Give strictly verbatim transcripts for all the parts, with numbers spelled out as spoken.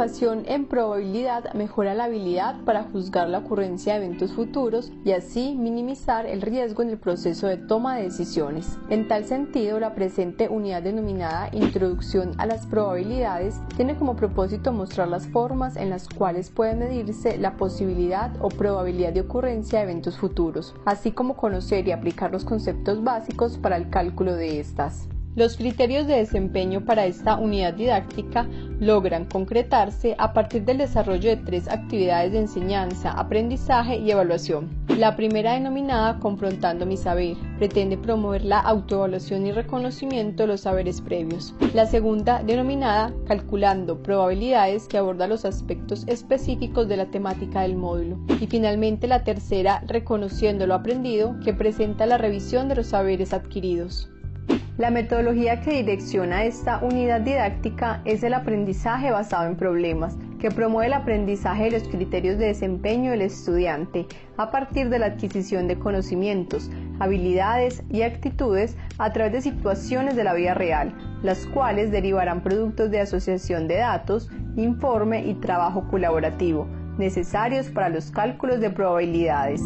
educación en probabilidad mejora la habilidad para juzgar la ocurrencia de eventos futuros y así minimizar el riesgo en el proceso de toma de decisiones. En tal sentido, la presente unidad denominada Introducción a las probabilidades tiene como propósito mostrar las formas en las cuales puede medirse la posibilidad o probabilidad de ocurrencia de eventos futuros, así como conocer y aplicar los conceptos básicos para el cálculo de estas. Los criterios de desempeño para esta unidad didáctica logran concretarse a partir del desarrollo de tres actividades de enseñanza, aprendizaje y evaluación. La primera, denominada Confrontando mi saber, pretende promover la autoevaluación y reconocimiento de los saberes previos. La segunda, denominada Calculando probabilidades, que aborda los aspectos específicos de la temática del módulo. Y finalmente la tercera, Reconociendo lo aprendido, que presenta la revisión de los saberes adquiridos. La metodología que direcciona esta unidad didáctica es el aprendizaje basado en problemas, que promueve el aprendizaje de los criterios de desempeño del estudiante a partir de la adquisición de conocimientos, habilidades y actitudes a través de situaciones de la vida real, las cuales derivarán productos de asociación de datos, informe y trabajo colaborativo, necesarios para los cálculos de probabilidades.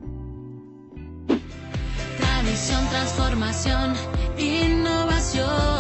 Transformación, innovación.